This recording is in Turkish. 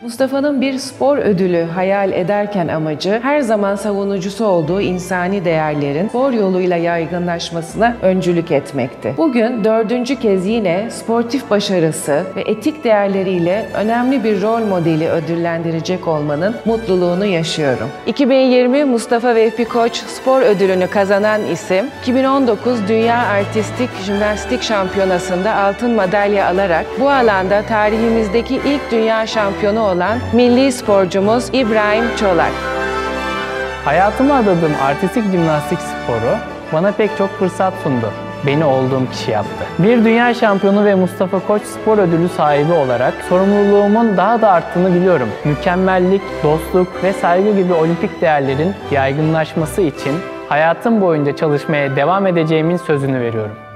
Mustafa'nın bir spor ödülü hayal ederken amacı her zaman savunucusu olduğu insani değerlerin spor yoluyla yaygınlaşmasına öncülük etmekti. Bugün 4. kez yine sportif başarısı ve etik değerleriyle önemli bir rol modeli ödüllendirecek olmanın mutluluğunu yaşıyorum. 2020 Mustafa Vehbi Koç Spor Ödülünü kazanan isim, 2019 Dünya Artistik Jimnastik Şampiyonası'nda altın madalya alarak bu alanda tarihimizdeki ilk dünya şampiyonu olan milli sporcumuz İbrahim Çolak. Hayatıma adadığım artistik jimnastik sporu bana pek çok fırsat sundu. Beni olduğum kişi yaptı. Bir dünya şampiyonu ve Mustafa Koç Spor Ödülü sahibi olarak sorumluluğumun daha da arttığını biliyorum. Mükemmellik, dostluk ve saygı gibi olimpik değerlerin yaygınlaşması için hayatım boyunca çalışmaya devam edeceğimin sözünü veriyorum.